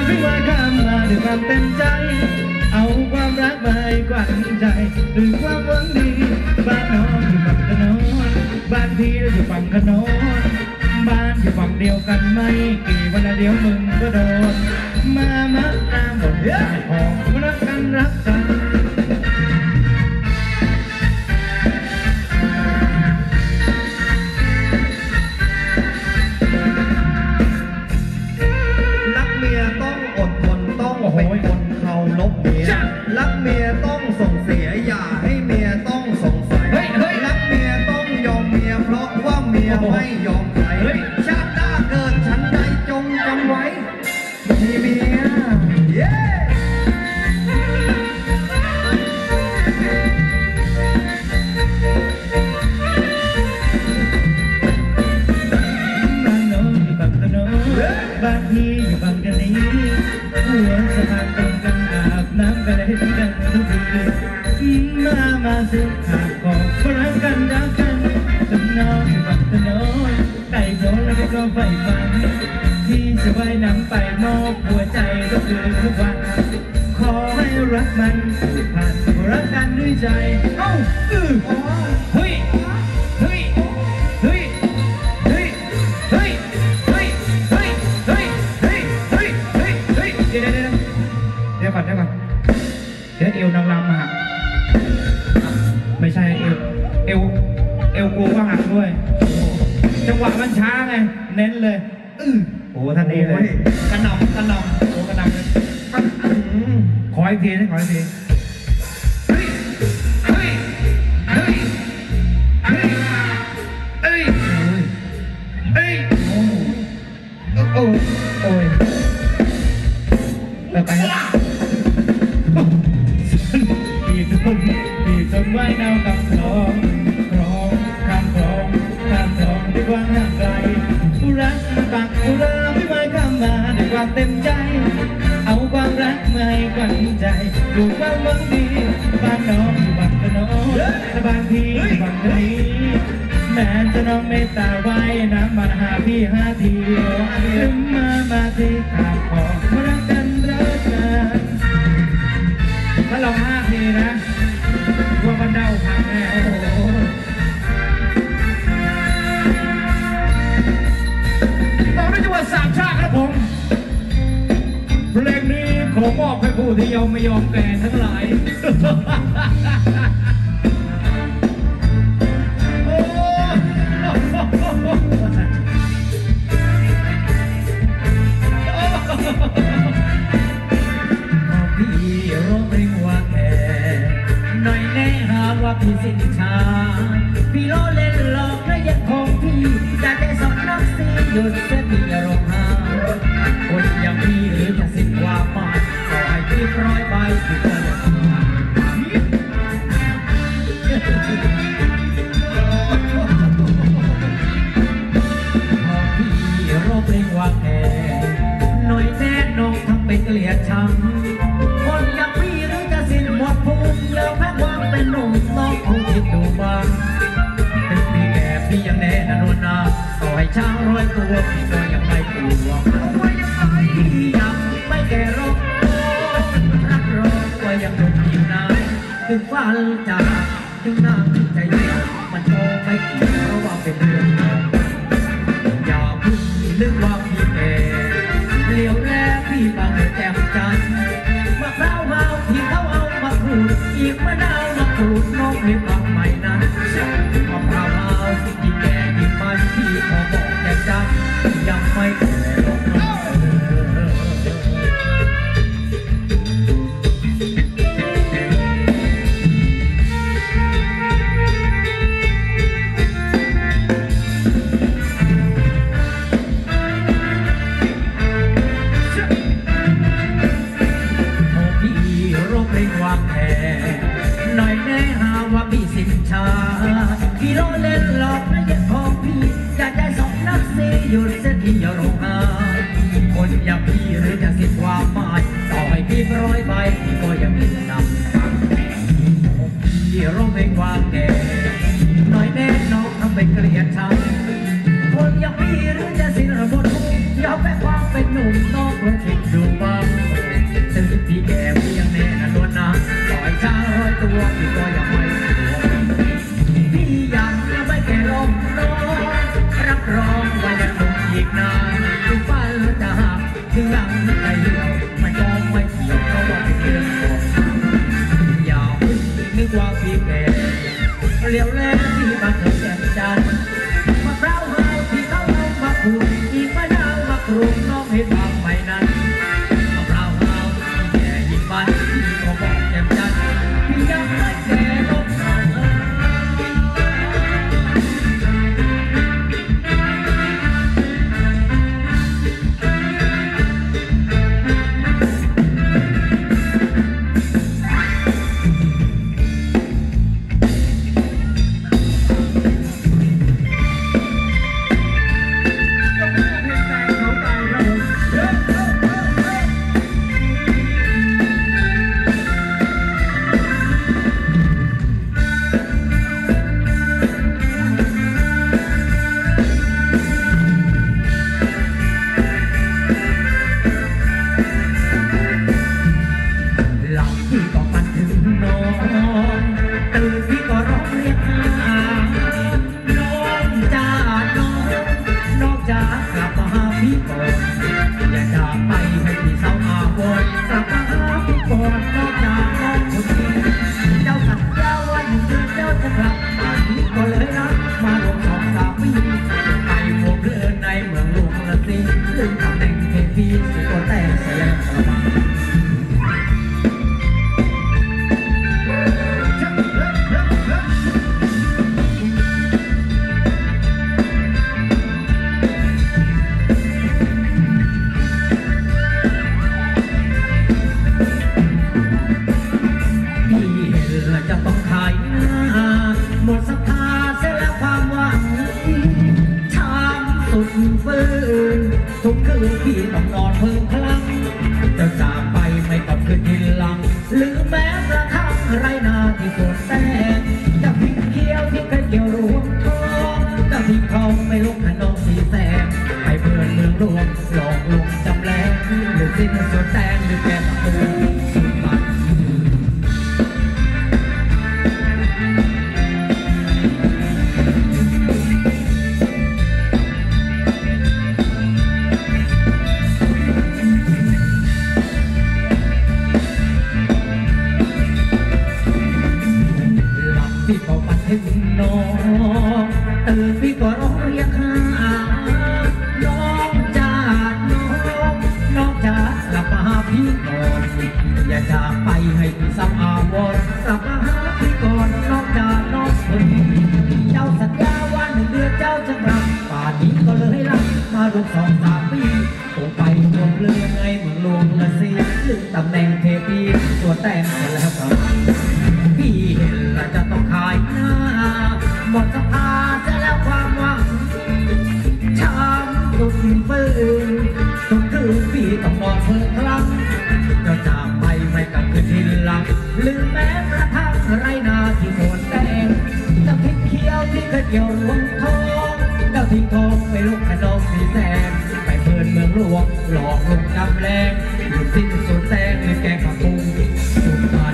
ไม่ว่าคำมาด้วยความเต็มใจเอาความรักมาให้กวั่นใจด้วยความหวังดีบ้านน้องอยู่ฝั่งถนนบ้านพี่อยู่ฝั่งถนนบ้านอยู่ฝั่งเดียวกันไม่กี่วันละเดียวมึงก็โดนมาตามบทบาทของรักกันรักกันรักเมียต้องอดทนต้องเป็นคนเคารพเมียรักเมียต้องส่งเสียอย่าให้เมียต้องสงสัยรักเมียต้องยอมเมียเพราะว่าเมียไม่ยอมใครชาติหน้าเกิดฉันใดจงจำไว้มีเมียเย้บ้านพี่อยู่ฝั่งกันนี้หัวสะพานตรงกันอาบน้ำกันให้ทั้งกันทุกทีมาสิขาดของรักกันรักกันถนนอยู่ฝั่งถนนไก่โผล่แล้วก็ไฟฟันที่จะว่ายน้ำไปมอบหัวใจก็คือทุกวันขอให้รักมันผ่านรักกันด้วยใจเอ้าเฮ้ยเฮ้ยเฮ้ยเฮ้ยเฮ้ยเฮ้ยเฮ้ยเฮ้ยเฮ้ยเฮ้ยเฮ้ยเฮ้ยเดี๋ยวก่อนเดี๋ยวเอวนางรำมาหักไม่ใช่เอวกูก็หักด้วยจังหวะมันช้าไงเน้นเลยโอ้ท่านนี้เลยกระหน่ำโอ้กระหน่ำเลยขออีกทีนะขออีกทีเฮ้ยเฮ้ยเฮ้ยเฮ้ยเฮ้ยเฮ้ยโอ้ยไปครับปีจนไว้แนวกับคลองข้ามคลองด้วยความห่างไกลผู้รักปักผู้รักไม่ไหวข้ามมาด้วยความเต็มใจเอาความรักมาให้กวั่นใจดูความหวังดีบ้านน้องอยู่ฝั่งถนนแต่บ้านพี่อยู่ฝั่งนี้แม้จะน้องเมตตาไว้น้ำมาหาพี่5 ทีถึงมาที่ขาดของรักกันถ้าเรา5 ทีนะว่ามันเดาพังแน่โอ้โหต่อด้วยจังหวัดสามชาติครับผมเพลงนี้ขอมอบให้ผู้ที่ยังไม่ยอมแก่ทั้งหลายพี่สินชาพี่ล้อเล่นหลอกและยังคงพี่อยากได้สองนักสีหยุดเสียพี่อย่าร้องไห้คนอย่างพี่หรือจะสิ้นความหมายขอให้พี่ร้อยใบพี่ก็ยังพอพี่ร้องเพลงว่าแก่หน่อยแน่น้องทำเป็นเกลียดชังคนอย่างพี่หรือจะสิ้นหมดภูมิเลิกแพ้ความเป็นหนุ่มน้องคงคิดดูบ้างเป็นพี่แก่พี่ยังแน่นอนนาต่อให้ช้าง100 ตัวพี่ก็ยังไม่กลัวเอาไว้ยังไงพี่ยังไม่แก่รอกรักรอก็ยังหนุ่มอีกนานถึงฟ้าจากถึงน้ำใจเดียวมันโตไม่กี่เพราะว่าเป็นเรื่องอย่าพึ่งนึกว่าพี่แก่เลี้ยวแรกพี่บางแจ่มจันทร์มะพร้าวเมาที่เขาเอามาขูดอีกมะนาวมาขูดน้องให้ฟังใหม่นั้นมะพร้าวเมาที่แก่ที่มันพี่ขอบอกแต่จังยังไม่แก่หรอกน้องหน่อยแน่หาว่าพี่สินชาพี่ล้อเล่นหลอกและยังของพี่อยากได้สองนักสีหยุดเสียทีอย่าร้องไห้คนอย่างพี่หรือจะสิ้นความหมายต่อให้พี่100 ใบพี่ก็ยังมีนำฟังพี่ร้องเพลงว่าแก่หน่อยแน่น้องทำเป็นเกลียดชังคนอย่างพี่หรือจะสิ้นระบบอย่าแพ้ความเป็นหนุ่มน้องลองคิดดูบ้างถึงหลังใจเดียวไม่ต้องไม่เกี่ยวเพราะว่าเป็นเรื่องของอย่าพึ่งนึกว่าพี่แก่เลี้ยวแลที่มาเถิดแจ่มจันทร์มะพร้าวหาวที่เขาเอามาปลูกอีกมะนาวมากรูดน้องเห็นบางไม่นั้นมะพร้าวหาวที่แก่ยิ่งมันที่เขาบอกแจ่มจันทร์ที่ยังไม่แก่ลงน้องทุกคืนพี่ต้องนอนเพิ่งพลังจะจากไปไม่กลับคืนทีหลังหรือแม้กระทั่งไรนาที่สวนแตงจะทิ้งเขียวที่เคยเกี่ยวรวมทองจะทิ้งทองไม่ลงขนมสีแสงไปเพื่อนเมืองรวมหลอกลวงจำแรงหรือสิ้นสวนแตงหรือแก่ประตูสุดบันพี่ก็มาถึงน้องตื่นพี่ก็ร้องเรียกหาน้องจ้าน้องจ้ากลับมาหาพี่ก่อนอย่าจากไปให้พี่ซ้ำอาวรกลับมาหาพี่ก่อนน้องจ้าน้องคนเจ้าสัญญาว่า1 เดือนเจ้าจะกลับป่านนี้ก็เลยรักมารวม2-3 ปีคงไปรวมเรื่องไงเมืองหลวงละสิลืมตำแหน่งเทพีตัวแต่งกันแล้วครับพี่เห็นแล้วจะต้องขายหน้าหมดสภาจะแล้วความหวังช้ำสุดฝืนทุกคืนพี่ต้องนอนเพิ่งครั้งจะจากไปไม่กลับคืนทีหลังหรือแม้กระทั่งไรนาที่สวนแตงจะทิ้งเขียวที่เคยเกี่ยวรวงทองเจ้าทิ้งทองไปลุกขนมสีแสงไปเพื่อนเมืองหลวงหลอกลวงจำแรงหยุดสิ้นสวนแตงหรือแกงผักบุ้งสุดมัน